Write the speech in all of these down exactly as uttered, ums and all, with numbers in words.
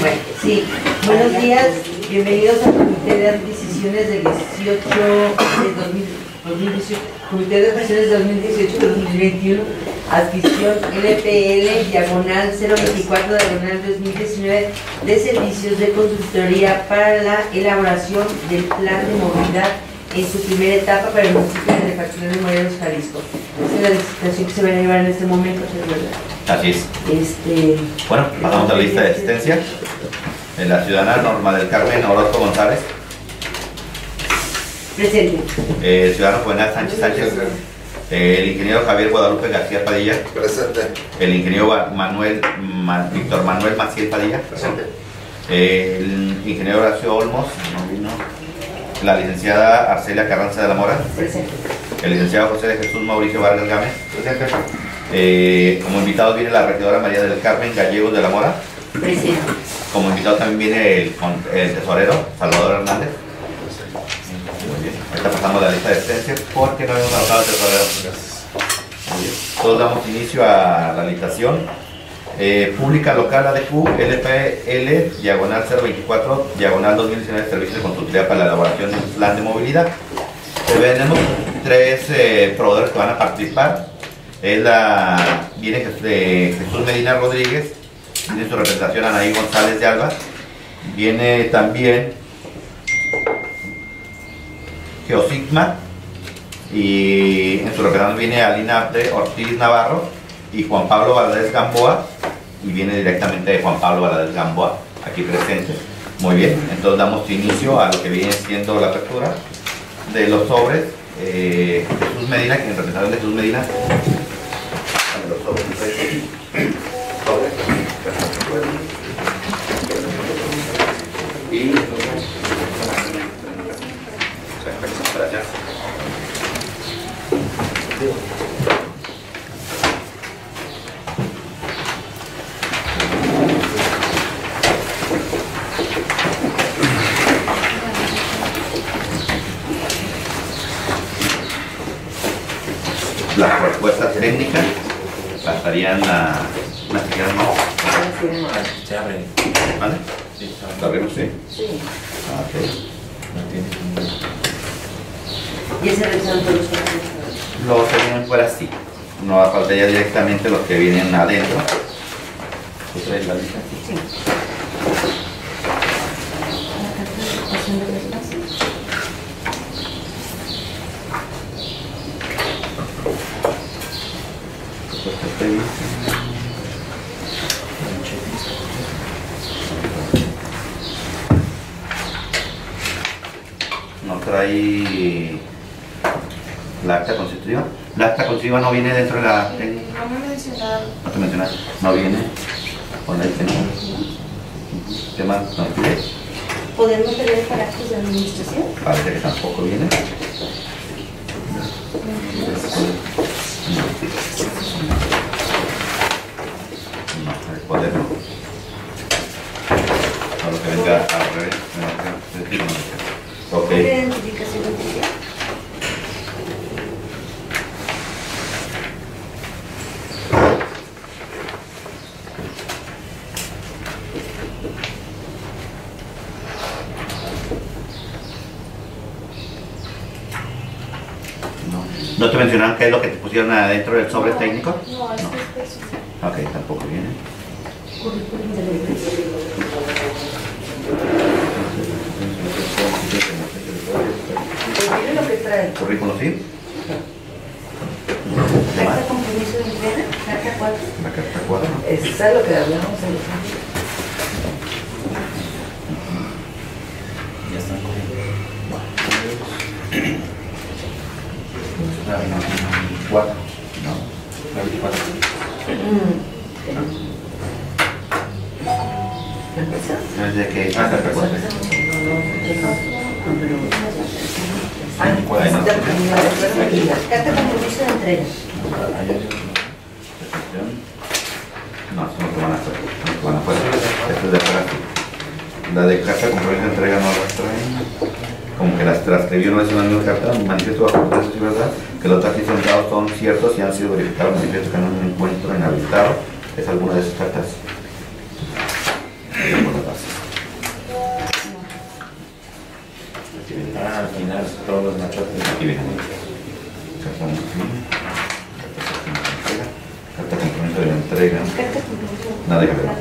Bueno, sí, buenos días, bienvenidos al Comité de Adquisiciones del dieciocho de dos mil dieciocho, Comité de Adquisiciones de dos mil dieciocho de dos mil veintiuno, adquisición L P L, diagonal cero veinticuatro, diagonal dos mil diecinueve, de servicios de consultoría para la elaboración del plan de movilidad en su primera etapa para el municipio de Refacción de Morelos, Jalisco. Esta es la licitación que se va a llevar en este momento, ¿verdad? Así es. Este, bueno, pasamos a la lista de asistencia. En la ciudadana Norma del Carmen Orozco González. Presente. Eh, el ciudadano Juvenal Sánchez Sánchez. Eh, el ingeniero Javier Guadalupe García Padilla. Presente. El ingeniero Manuel, Ma, Víctor Manuel Maciel Padilla. Presente. Eh, el ingeniero Horacio Olmos. No vino. La licenciada Arcelia Carranza de la Mora. Presente. El licenciado José de Jesús Mauricio Vargas Gámez. Presente. Eh, como invitados viene la regidora María del Carmen Gallegos de la Mora. Presente. Como invitado también viene el, el tesorero Salvador Hernández. Muy bien. Ahorita pasamos la lista de asistencia porque no habíamos anotado el tesorero. Muy bien. Todos damos inicio a la licitación. Eh, pública local A D Q L P L diagonal cero veinticuatro diagonal dos mil diecinueve, servicios de consultoría para la elaboración de un plan de movilidad. Eh, tenemos tres eh, proveedores que van a participar. Es la, viene de Jesús Medina Rodríguez, tiene su representación Anaí González de Alba, viene también Geosigma y en su representación viene Alina Ortiz Navarro y Juan Pablo Valadez Gamboa, y viene directamente de Juan Pablo Valadez Gamboa aquí presente. Muy bien, entonces damos inicio a lo que viene siendo la apertura de los sobres. eh, Jesús Medina, quien representa de Jesús Medina, los sobres, sobres. Y gracias. Las propuestas técnicas pasarían a una siguiente. Se abre. ¿Vale? Sí, ¿Lo abrimos? Sí. Sí. Ah, ok. ¿Y ese revisado todos los papeles? Los que vienen fuera sí. No va a faltar ya directamente los que vienen adentro. ¿Tú traes la lista? Sí. La carta de ocupación de las bases. Propuestas técnicas. No trae la acta constitutiva. La acta constitutiva no viene dentro de la técnica. No me mencionaron. No te mencionas. No viene. Con la técnica. ¿Qué más nos pide? ¿Podemos tener para actos de administración? Parece que tampoco viene. No, el poder no. A lo que venga al revés. Ok. ¿Qué identificación oficial? ¿No te mencionaron qué es lo que te pusieron adentro del sobre técnico? No, este es personal. Ok, tampoco viene. Currículum de la iglesia. ¿Tiene lo que trae? ¿Currículum sí? Carta de compromiso de entrega, carta cuatro. La carta cuatro. Eso es lo que hablamos en los ángeles. Ya están cogiendo. Cuatro. No. La veinticuatro. ¿Desde que ah, carta cuatro? Ah, necesita carta de compromiso de entrega. No, eso no te van a hacer. No te van a hacer. Esto es de atrás. La de carta de compromiso de entrega no la traen. Como que las transcribió, no es una misma carta, manifiesto bajo protesta, sí, verdad, que los taxis sentados son ciertos y han sido verificados, manifiesto que no me encuentro inhabilitado. Es alguna de esas cartas. Y por la base. Llenar todos los machotes. Aquí viene. Carta de compromiso de entrega. Nada que ver.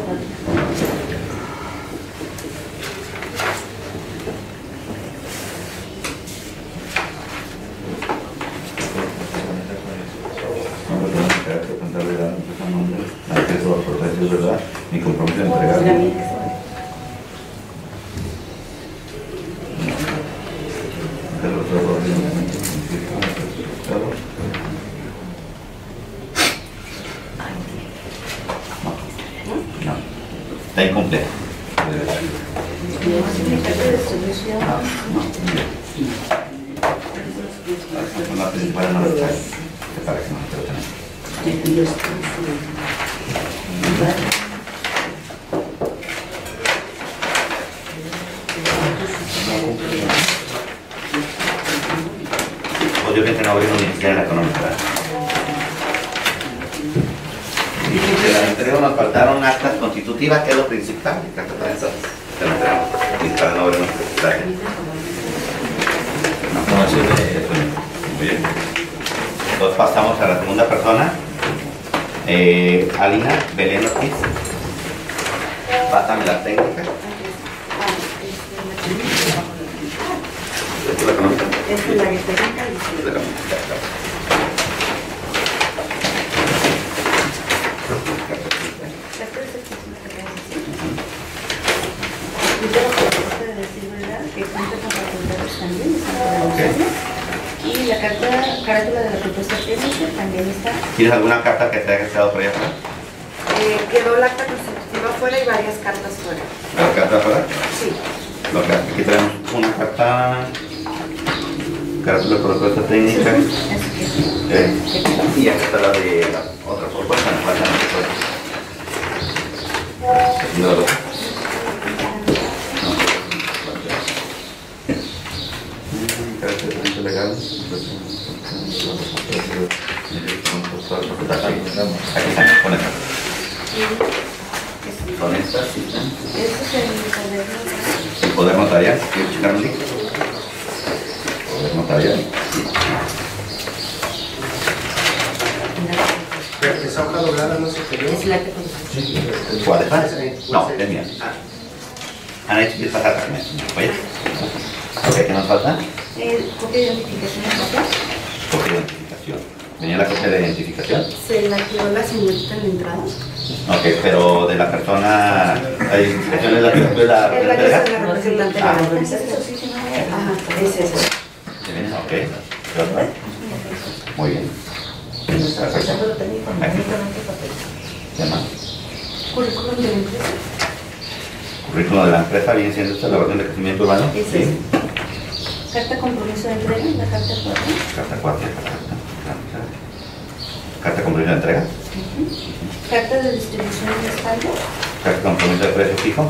Nada que eso va por es verdad. Mi compromiso de entregar. Está incompleto. La principal no está. ¿Te parece? No te lo tenemos. Obviamente no abrimos ni siquiera la económica. Y de la entrega nos faltaron actas constitutivas, que es lo principal. Y actas de esas se las entregamos. Y para no abrir nuestro traje. No, así de... Muy bien. Entonces pasamos a la segunda persona. Eh, Alina Belén Ortiz. Pásame la técnica. ¿Es la económica? Es la que está en Es la económica. Y la carta, carátula de la propuesta técnica también está. ¿Tienes alguna carta que te haya quedado por allá afuera? Eh, quedó la acta constitutiva fuera y varias cartas fuera. ¿La carta afuera? Sí. Lo que aquí tenemos una carta, carátula de propuesta técnica. Eh, y acá está la de la otra propuesta, me faltan las propuestas. No, no. Carácter legal. Aquí están, con estas. Con estas, sí. Este es el cuaderno. El poder notarial, ¿quieres checar un link? Poder notarial. Esa hoja doblada no se quedó. Es la que constituye. ¿Cuál es? No, es mía. Ana, ¿quieres pasar también? Oye. Ok, ¿qué nos falta? Eh, copia de identificación de papel. Copia de identificación. ¿Venía la copia de identificación? Se la quedó la señorita en la entrada. Ok, pero de la persona, la identificación es la que de la Es la que entrega. es la representante de Ah. la organización. Ajá, es esa. Ok, ¿qué otra? Muy bien. Perfecto. Aquí. ¿Qué más? Currículum de la empresa. Currículum de la empresa, viene siendo esta la versión de crecimiento urbano. Es Sí. esa. Carta compromiso de entrega, la carta cuatro. Carta cuatro. Carta compromiso de entrega. Carta de distribución de respaldo. Carta compromiso de precio fijo.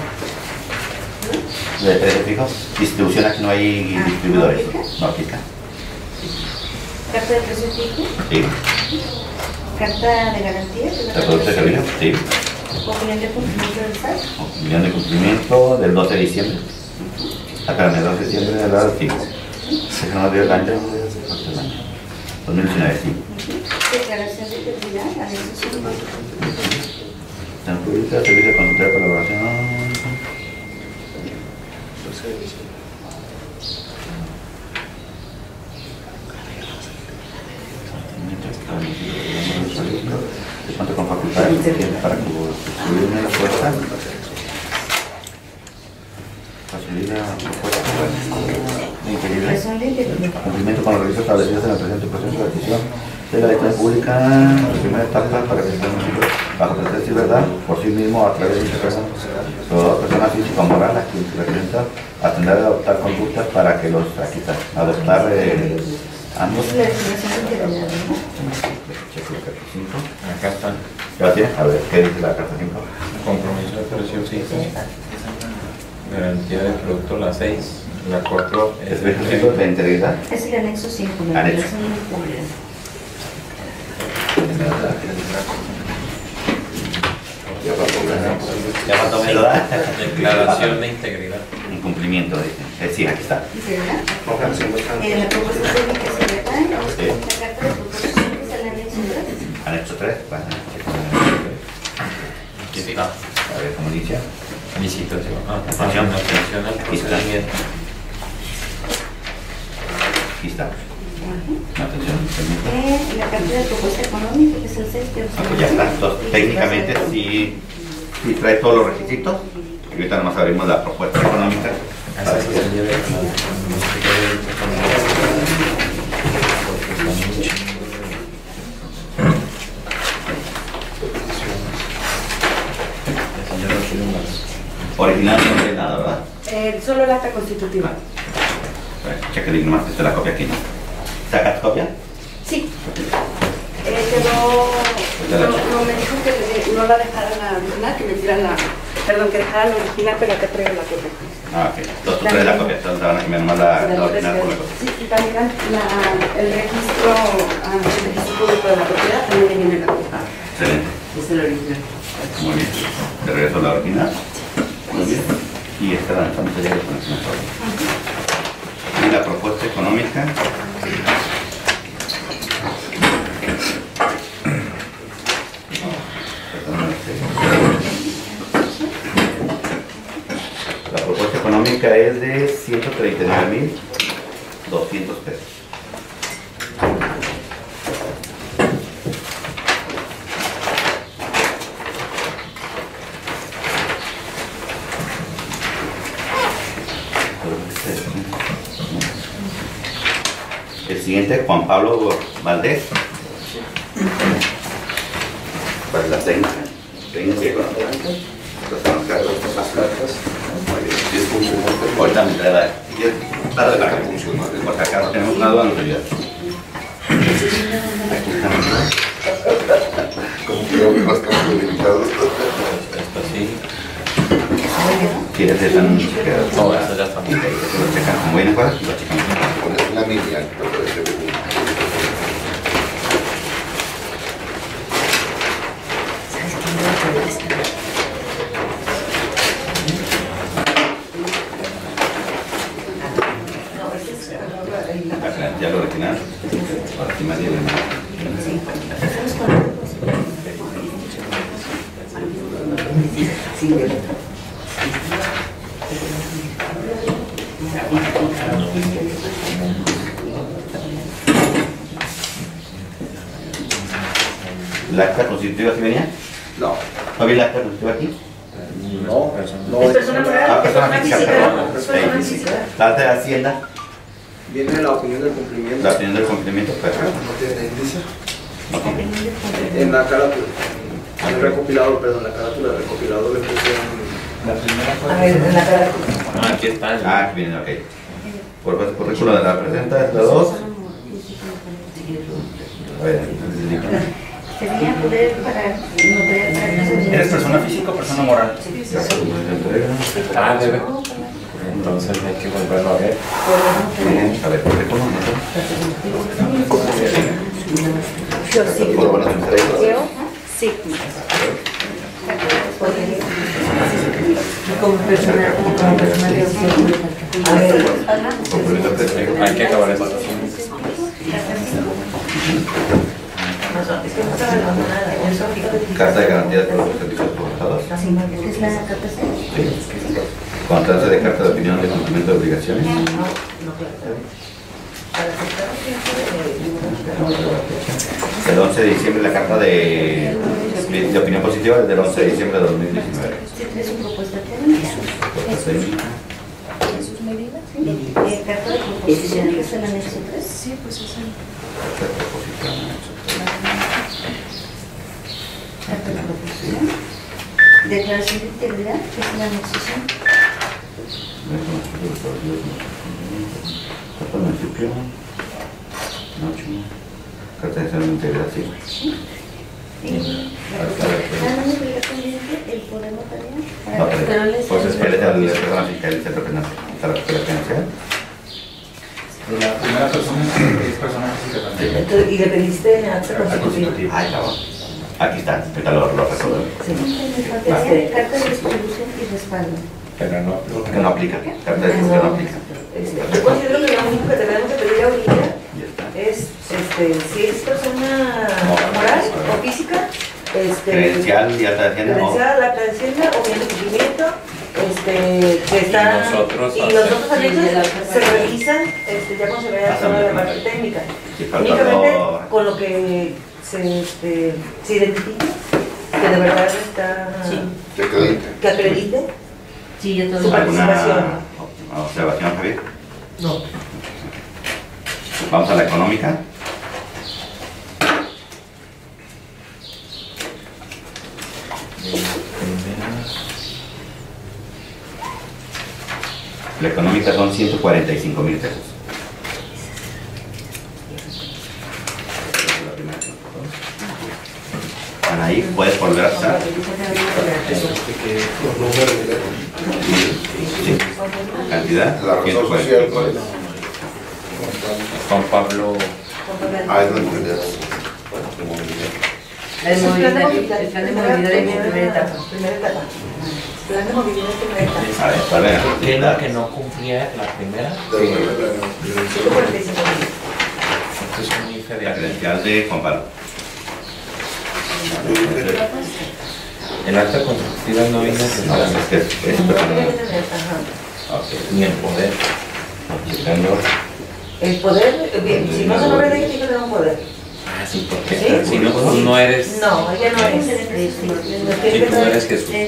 De precio fijo. Distribución, aquí no hay Ah, distribuidores. ¿no aplica? No aplica. Carta de precio fijo. Sí. Carta de garantía. que es la ¿De producto de servicio? Sí. Opinión de cumplimiento del S A T. Opinión de cumplimiento del doce de diciembre. Acá en el doce de diciembre de la sí. Se nos dio el año. dos mil diecinueve, sí. Declaración de integridad, anexo cinco. San Pública, Servicio de Consultoría de Colaboración. De cuánto con facultades tiene para construir una propuesta. Facilita la propuesta de integridad. Declaración de integridad. Cumplimiento con los requisitos establecidos en el presente proceso de adquisición de la declaración pública, la primera etapa para que sea bajo pretexto y verdad, por sí mismo a través de esta persona, toda persona física o moral a quien se representa, atender a adoptar conductas para que los, aquí está, adoptar eh, ambos. Es la declaración de integridad, ¿no? Checo la carta cinco. Acá están. ¿Ya la tiene? A ver, ¿qué dice la carta cinco? Compromiso de precio fijo. Garantía de producto la seis. La cuatro ¿Es requisito de integridad? Es el anexo cinco, la Anexo. declaración de integridad. Ya faltó, ¿verdad? Declaración de integridad. Incumplimiento, dice. Es sí, aquí está. Hoja cincuenta. Eh, la propuesta técnica secretaria, Sí. la carta de proposición que es el anexo tres. Anexo tres. Bueno, aquí está. A ver cómo inicia. Licitación. Ah, Atención. atención al Aquí está. procedimiento. Aquí está. Atención. permiso. Eh, la carta de propuesta económica que es el seis. Ok, ya está. Entonces, técnicamente sí, sí trae todos los requisitos. Y ahorita nomás abrimos la propuesta económica. Esa sí se lleva Original no tiene nada, ¿verdad? Eh, solo el acta constitutiva. Bueno, cheque nomás que esté la copia aquí, ¿no? ¿Sacas copia? Sí. Eh, quedó, no, no, me dijo que le- no la dejara la original, que me tirara la, perdón, que dejara la original, pero acá traigo la copia. Ah, ok. Entonces tú traes la copia, entonces van a que me nomás la, la original con la copia. Sí, y también la, el registro, ah, el registro público de la propiedad también viene la copia. Excelente. Es el original. Muy bien. Te regreso la original. Muy bien. Y esta la estamos allá de conexión. Y la propuesta económica. La propuesta económica es de ciento treinta y nueve mil doscientos pesos. El siguiente, Juan Pablo Valdés. Para la técnica. Técnica económica. Entonces, los cargos, las cartas. Muy bien. Ahorita me trae la. Dale la carta. Porque acá no tenemos una aduana. Aquí está. Como creo que más campos limitados. esto sí. ¿Quieres hacer un chequeo? No, eso ya está muy bien. Lo checan como viene fuera y lo checan. Poner una media, pero puede ser un- ¿Sabes qué me va a esta? Acá, ya lo original. Ahora sí más bien. Sí, de ¿La acta constitutiva sí venía? No, ¿No vi la acta constitutiva aquí? no, no. Es persona moral, Ah, persona persona física, física, perdón. persona Sí. física. La acta de Hacienda, Viene la opinión del cumplimiento. la opinión del cumplimiento, perfecto. ¿No tiene índice? No tiene. En la carátula, en el recopilado, perdón, la carátula del recopilado le puse un... A ver, en la cara. Ah, aquí está. Ah, aquí viene, ok. Por el currículo de la presenta es la dos. A ver, Sería poder para notariar para ¿Eres persona física o persona moral? Ah, debe. Entonces hay que volverlo a ver. a ver, currículo, ¿no? Yo sí. Por buenas entregas. Yo sí. Como personal, como personal de auxilio. A ver, Compromiso de entrega. Hay que acabar esto. es que no estaba hablando nada. Eso fijo. Carta de garantía de los servicios prestados. Sí, es la carta Sí. Contrato de carta de opinión de cumplimiento de obligaciones. El once de diciembre la carta de, de opinión positiva es del once de diciembre de dos mil diecinueve. es su propuesta técnica. Propuesta técnica. Eh, carta de proposición que es el anexo tres. Sí, pues eso. Carta de proposición, anexo tres. Carta de proposición. Declaración de integridad que es el anexo cinco. Carta de municipio. Ocho. Carta de examen de integridad, sí. Nada más me queda pendiente el poder notarial. No, pero, pues espérate a la persona fiscal y centro penal. Está la fiscal financiera. La primera persona es persona física también. Entonces, ¿y le pediste acta constitutiva? Ay, cabrón. Aquí está, ahorita lo, lo resolvemos. Sí. Me faltaría carta de distribución y respaldo. Pero no. Que no aplica. Carta de distribución no aplica. Este, yo considero que lo único que tenemos que pedir ahorita Ya está. es, este, si es persona moral o física, este, Credencial y alta de hacienda. ¿no? credencial, acta de hacienda o bien de cumplimiento, este, que está, Y nosotros y los otros hacemos- anexos se revisan, este, ya con seguridad toda la parte técnica. Si falta Únicamente algo- con lo que se, este, se identifique, que de verdad está, ¿Te acredita? que acredite Sí, yo todo. su participación. ¿Alguna observación, Javier? No. Vamos a la económica. La económica son ciento cuarenta y cinco mil pesos. Anaí, puedes volver a estar. Sí. Cantidad. La razón ciento cuarenta y social, cinco. ¿cuál es? Juan Pablo, Ah, es la entidad. El Sí, plan de movilidad, movilidad. el plan de movilidad en primera etapa. Primera etapa. Plan de movilidad en primera etapa. A ver, ¿cuál era? ¿qué es la que no cumplía la primera? ciento cuarenta y cinco mil. Esto es un I F E de La acreditación. credencial de Juan Pablo. El acta constructiva no viene No, necesaria, es que es- es No personal. tiene que tener, ajá. Ok. ni el poder. Checando. El poder, bien, si no se logra de tiene que tener un poder. Ah, sí, porque ¿Sí? si no, tú no eres. No, ella no es. Si tú no eres Jesús. El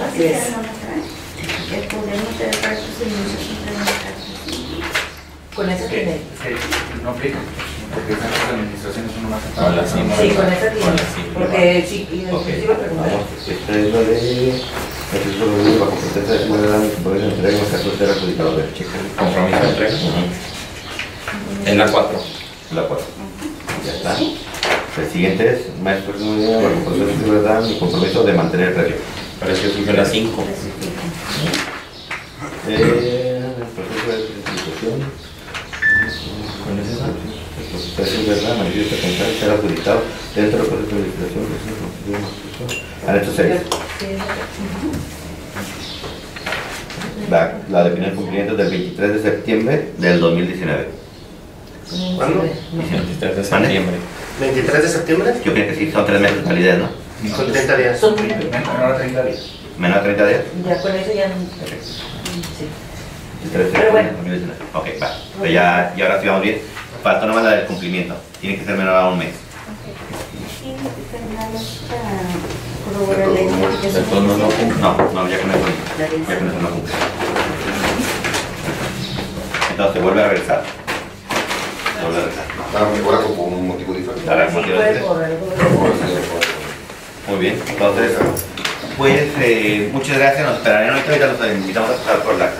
podemos tener para sus servicios implementar. Con esa Que, tiene. que no aplica, porque esas administraciones son más Con la cima. Sí, con esa Con tiene. la cima. Porque sí, y Ok, les iba a preguntar. vamos. Esta es la de. Esta es la de bajo protesta de ciudadano y compromiso de entrega en los casos de ser adjudicado de cheque. Compromiso de entrega. En la cuatro. La cuatro. Ya está. El siguiente es maestro de comunidad bajo protesta de ciudadano y compromiso de mantener el precio. Pareció que fue la cinco. Eh, el proceso de certificación. ¿Cuál es esa? El proceso de ciudadano, manifiesta pensar ser adjudicado dentro del proceso de licitación. Anexo seis. La, la de final cumplimiento del veintitrés de septiembre del dos mil diecinueve. ¿Cuándo? veintitrés de septiembre. ¿veintitrés de septiembre? Yo creo que sí, son tres meses de validez, ¿no? Son treinta días. Son, menor a treinta días. Menos de treinta días. ya con eso ya no. Perfecto. Sí. veintitrés de Pero bueno. septiembre del dos mil diecinueve. Ok, va. Pues ya, y ahora sí vamos bien. Falta nomás la del cumplimiento. Tiene que ser menor a un mes. Y Fernando, para corroborar la identificación. Entonces no, no cumple. No, no, ya con eso, ya con eso no cumple. Entonces vuelve a regresar. Vuelve a regresar. Ah, mejora como un motivo diferente. Ahora, Sí, motivo puede de- por algo. Muy bien, entonces, pues eh, muchas gracias, nos esperarán ahorita, ahorita los invitamos a pasar por la acta.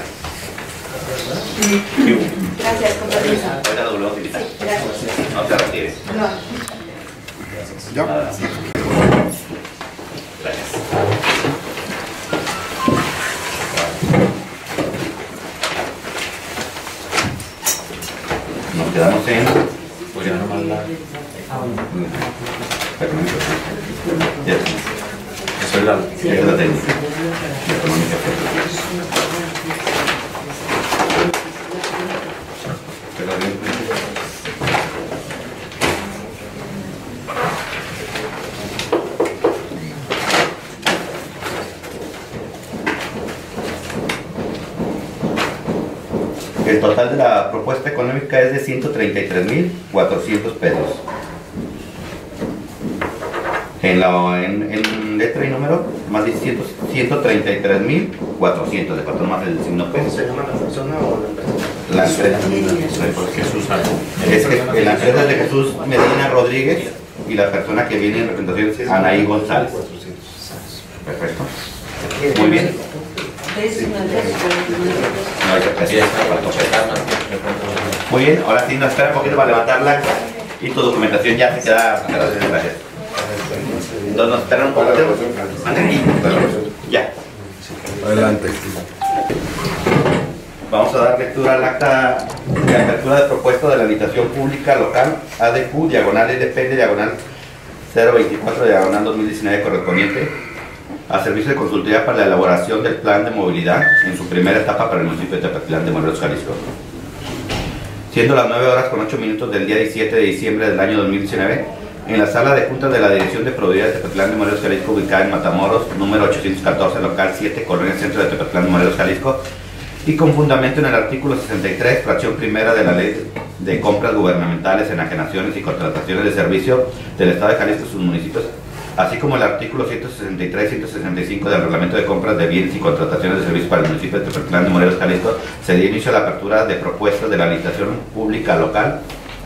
Gracias, con permiso. Ahorita los volvemos a invitar. Gracias. No se retire. No. Nada. Gracias. Nos quedamos en... Pues ya nomás la. Ya. Eso es la. Esa es la técnica. La económica. Pero bien. El total de la propuesta económica es de ciento treinta y tres mil cuatrocientos pesos. En, la, en, en letra y número, más de ciento treinta y tres mil cuatrocientos, de faltó más el signo ¿Cómo peso. se llama la persona o la empresa? La empresa. Jesús Es que la empresa es de Jesús Medina Rodríguez y la persona que viene en representación es Anaí González. Perfecto. Muy bien. No, esa- esa- esa faltó. Muy bien, ahora sí nos espera un poquito para levantar la acta y tu documentación ya se queda. Gracias. Entonces nos esperan un poquito. Mande. Ya. Adelante. Vamos a dar lectura al acta de apertura de propuesta de la habitación pública local A D Q, diagonal E D P, diagonal cero veinticuatro, diagonal dos mil diecinueve correspondiente a servicio de consultoría para la elaboración del plan de movilidad en su primera etapa para el municipio de Tepetlán de Morelos, Jalisco. Siendo las nueve horas con ocho minutos del día diecisiete de diciembre del año dos mil diecinueve, en la sala de juntas de la Dirección de Proveeduría de Tepetlán de Morelos, Jalisco, ubicada en Matamoros, número ochocientos catorce, local siete, Colonia Centro de Tepetlán de Morelos, Jalisco, y con fundamento en el artículo sesenta y tres, fracción primera de la Ley de Compras Gubernamentales, Enajenaciones y Contrataciones de Servicio del Estado de Jalisco y sus municipios, así como el artículo ciento sesenta y tres y ciento sesenta y cinco del Reglamento de Compras de Bienes y Contrataciones de Servicios para el municipio de Tepetlán de Morelos, Jalisco, se dio inicio a la apertura de propuestas de la licitación pública local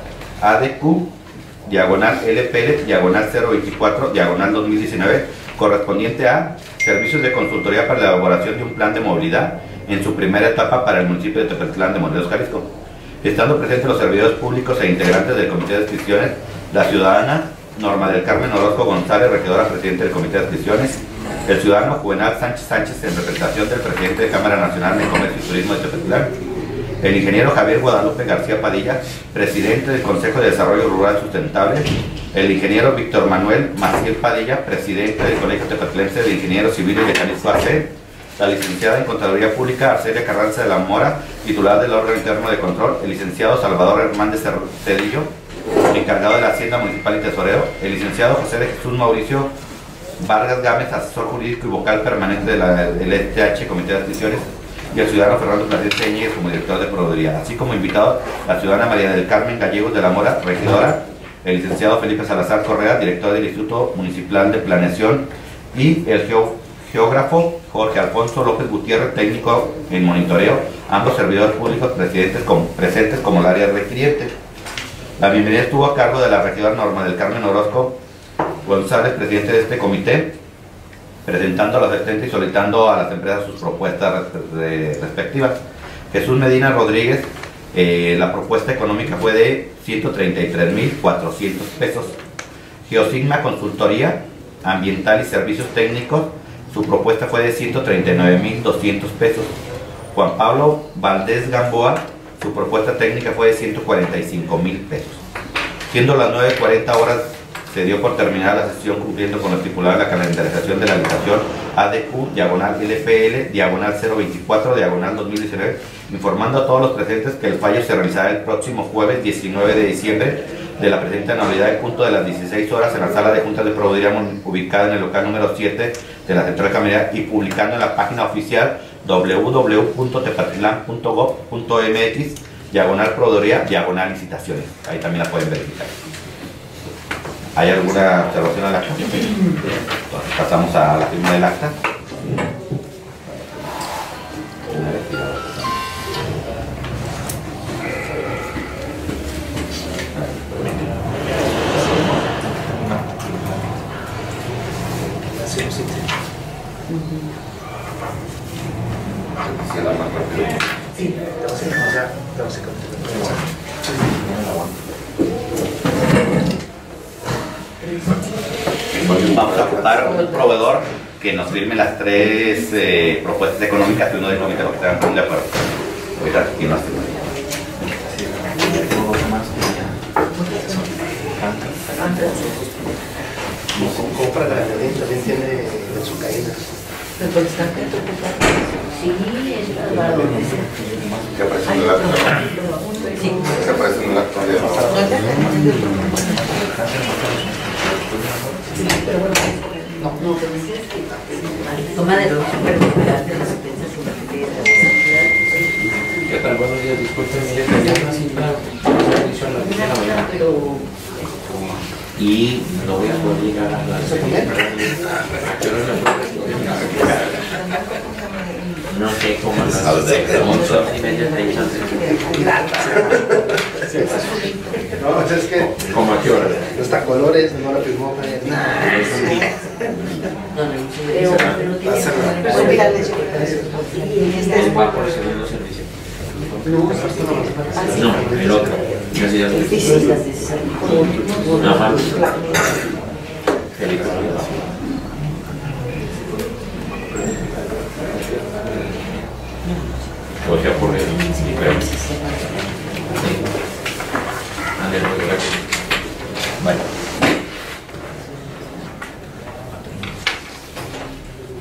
A D Q, diagonal L P L, diagonal cero veinticuatro, diagonal dos mil diecinueve, correspondiente a servicios de consultoría para la elaboración de un plan de movilidad en su primera etapa para el municipio de Tepetlán de Morelos, Jalisco. Estando presentes los servidores públicos e integrantes del Comité de Inscripciones, la ciudadana Norma del Carmen Orozco González, regidora presidente del Comité de Inscripciones, el ciudadano Juvenal Sánchez Sánchez en representación del presidente de Cámara Nacional de Comercio y Turismo de Tepetlán, el ingeniero Javier Guadalupe García Padilla, presidente del Consejo de Desarrollo Rural Sustentable, el ingeniero Víctor Manuel Maciel Padilla, presidente del Colegio Tepetlense de Ingenieros Civiles de Jalisco A C, la licenciada en Contaduría Pública Arcelia Carranza de la Mora, titular del órgano interno de control, el licenciado Salvador Hernández Cedillo, encargado de la Hacienda Municipal y Tesorero, el licenciado José de Jesús Mauricio Vargas Gámez, asesor jurídico y vocal permanente de la, del E T H, Comité de Adquisiciones, y el ciudadano Fernando Plasencia Íñiguez como director de Proveeduría, así como invitado la ciudadana María del Carmen Gallegos de la Mora, regidora, el licenciado Felipe Salazar Correa, director del Instituto Municipal de Planeación, y el geo, geógrafo Jorge Alfonso López Gutiérrez, técnico en monitoreo, ambos servidores públicos presentes como, presentes como el área requiriente. La bienvenida estuvo a cargo de la regidora Norma del Carmen Orozco González, presidente de este comité, presentando a los asistentes y solicitando a las empresas sus propuestas respectivas. Jesús Medina Rodríguez, eh, la propuesta económica fue de ciento treinta y tres mil cuatrocientos pesos. Geosigma Consultoría Ambiental y Servicios Técnicos, su propuesta fue de ciento treinta y nueve mil doscientos pesos. Juan Pablo Valdés Gamboa, su propuesta técnica fue de ciento cuarenta y cinco mil pesos. Siendo las nueve cuarenta horas, se dio por terminada la sesión cumpliendo con lo estipulado en la calendarización de la licitación A D Q, diagonal L P L, diagonal cero veinticuatro, diagonal dos mil diecinueve, informando a todos los presentes que el fallo se realizará el próximo jueves diecinueve de diciembre de la presente anualidad en punto de las dieciséis horas en la sala de juntas de proveeduría ubicada en el local número siete de la Central Caminera y publicando en la página oficial w w w punto tepetlán punto gob punto m x, diagonal proveeduría, diagonal licitaciones. Ahí también la pueden verificar. ¿Hay alguna observación al acta? Entonces pasamos a la firma del acta. Sí. Vamos a ocupar un proveedor que nos firme las tres eh, propuestas económicas que uno del comité lo que están de acuerdo. Ahorita aquí no firma. Compra la también tiene en su caída. Sí, es bárbaro. ¿Qué aparece en el acta? ¿Qué aparece en el acta de No, no, pero dices que toma de los supervivientes de las expensas y ¿Qué tal? Buenos días, disculpen, mire, tenía una cita de servicio a las diez de la mañana. Y no voy a poder llegar a las seis. ¿A qué hora me puedo llegar? No sé cómo a las once y media de chance. No, es que. ¿Cómo a qué hora? No está colores, no la firmó. Va por el segundo servicio. No, el otro. Gracias. Ajá. Feliz. O sea, por el diferente. Vale.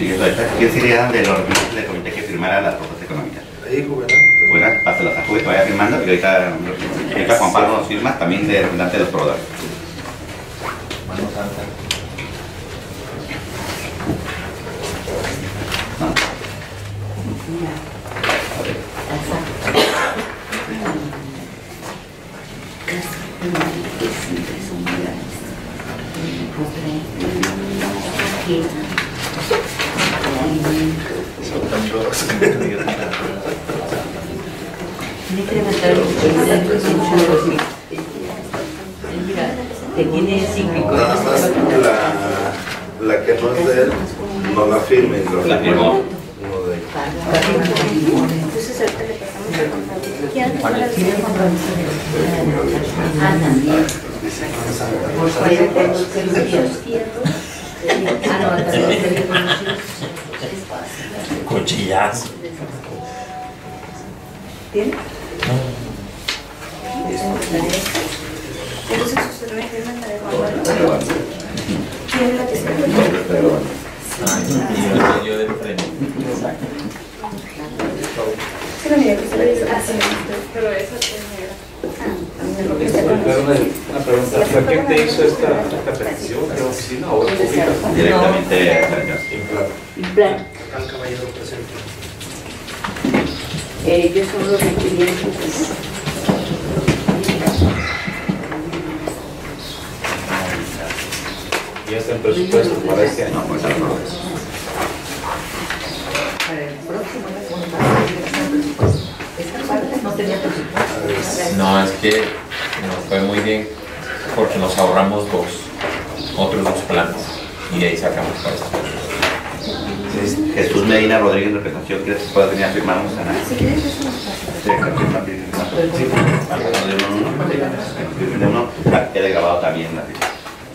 Sí, eso está. ¿Quién sería de los representantes del comité que firmara las propuestas económicas? Ahí, Juvenal. Bueno, pásalas a Juve que vaya firmando y ahorita, ahorita Juan Pablo nos firma también de representante de los proveedores. Mano Santa. No. Son tan duros. Mira, que tiene cíclico. Nada más la, la que no es de él, no la firmen. Lo La firmó. Uno de ellos. Entonces ahorita le pasamos a contabilidad. ¿Quién te la tiene Ah, también. Por cuarenta servicios. Ah, no, también se reconoció. Cuchillazo. ¿Tiene? Entonces usted me firma la de Juan. ¿Quién es la que se Ay, yo del frente. Sí, no, mira, que se le dice así. Pero eso es negra. Perdón, una pregunta. ¿Fue quién te hizo esta, esta petición? ¿Qué oficina o pública? Directamente a En plan, Al caballero presente. ellos son los requerimientos. Y está en presupuesto para este año. No, pues al revés. Para el próximo, la segunda, esta parte no tenía presupuesto. No, es que nos fue muy bien porque nos ahorramos dos, otros dos planes y de ahí sacamos para esto. Entonces, Jesús Medina Rodríguez en representación, ¿quieres que pueda venir a firmarnos a nada? Si quieres, eso nos pasa. Sí, aquí también. Sí, de uno, uno, de uno, queda grabado también la firma.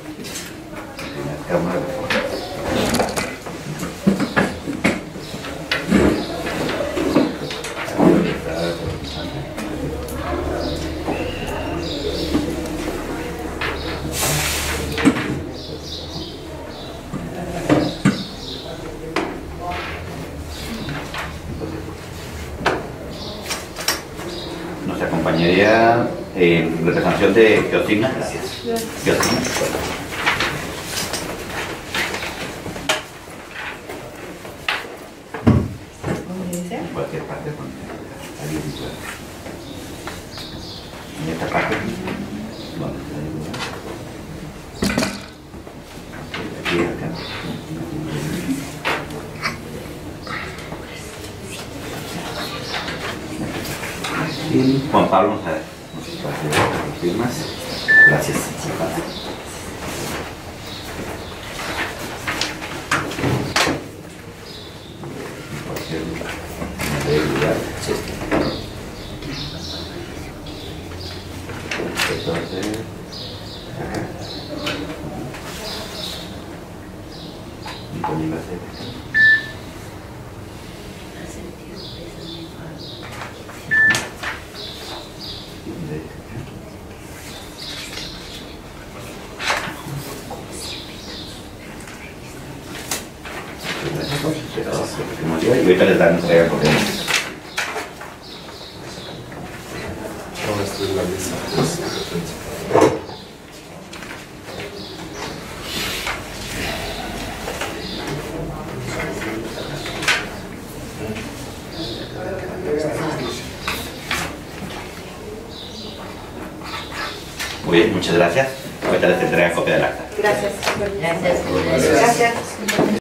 Nos acompañaría en representación de Geosigna. Gracias. Geosigna. En cualquier parte. Alguien puede. En esta parte. ¿Dónde está? Aquí, acá. Y Juan Pablo nos hace las firmas. Gracias. Entonces, acá. Y también va a ser. Y ahorita les dan entrega con él. No, esta es la lista. Muy bien, muchas gracias. Ahorita les entrega copia del acta. Gracias. Gracias. Gracias.